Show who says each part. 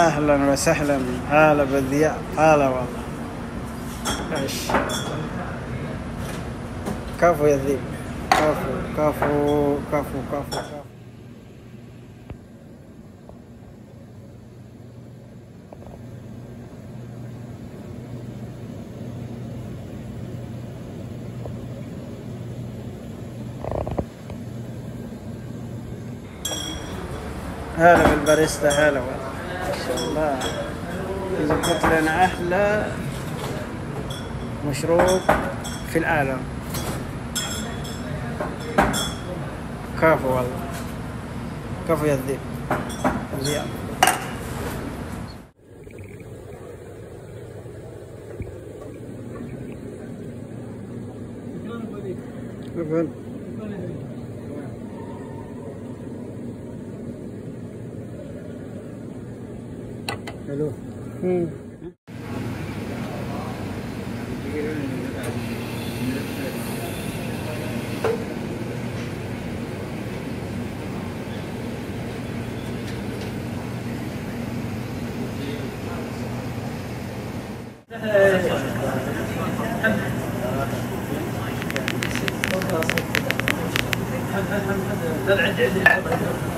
Speaker 1: أهلا وسهلا، هلا بالضياء، هلا والله. ايش كفو يا ذيب، كفو كفو كفو كفو كفو. هلا بالباريستا، هلا والله، ما شاء الله، يظبط لنا أحلى مشروب في العالم. كفو والله، كفو يا الذيب، زياد. شكرا. حلو.
Speaker 2: لا عندي